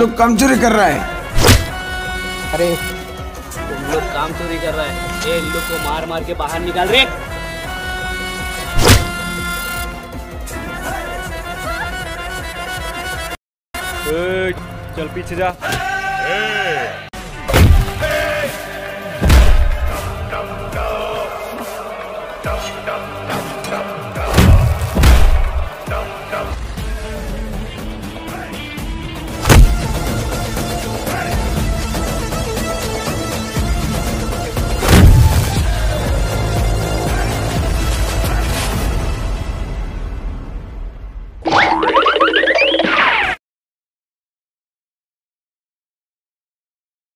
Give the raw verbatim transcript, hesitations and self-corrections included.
लोग काम चोरी कर रहा है। अरे तुम लोग काम चोरी कर रहा है, ये इन लोग को मार मार के बाहर निकाल रहे। चल पीछे जा।